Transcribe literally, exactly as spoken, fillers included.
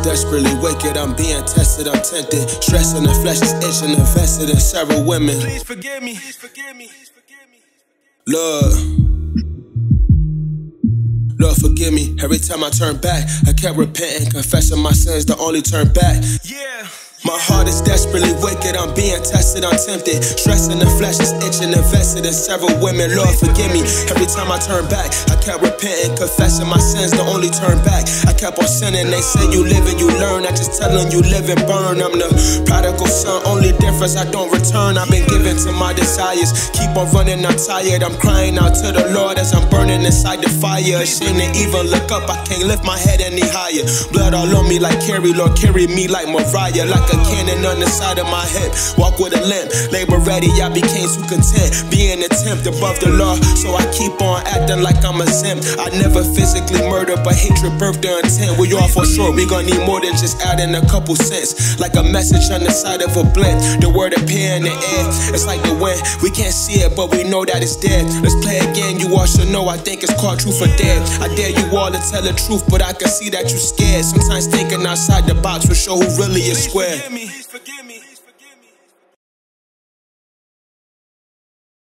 desperately wicked, I'm being tested, I'm tempted. Stressing the flesh is itching, invested in several women. Please forgive me. Please forgive me. Lord, Lord forgive me. Every time I turn back, I kept repenting, confessing my sins, the only turn back. Yeah. My heart is desperately wicked, I'm being tested, I'm tempted. Stressing the flesh is itching, invested in several women. Lord forgive me. Every time I turn back, I kept repenting, confessing my sins, the only turn back. I kept on sinning, they say you live and you learn. I just tell them you live and burn. I'm the prodigal son, only difference I don't return. I've been given to my desires, keep on running, I'm tired. I'm crying out to the Lord as I'm burning inside the fire. Ashamed to even look up, I can't lift my head any higher. Blood all on me like Carrie, Lord carry me like Mariah. Like a cannon on the side of my hip, walk with a limp, labor ready, I became too content, being a tempt above the law, so I keep on acting like I'm a simp. I never physically murder, but hatred birthed the intent. We all for sure, we gon' need more than just adding a couple cents. Like a message on the side of a blimp, the word appear in the air, it's like the wind, we can't see it, but we know that it's dead. Let's play again, you all should know, I think it's called truth or dare. I dare you all to tell the truth, but I can see that you scared. Sometimes thinking outside the box will show who really is square. Me.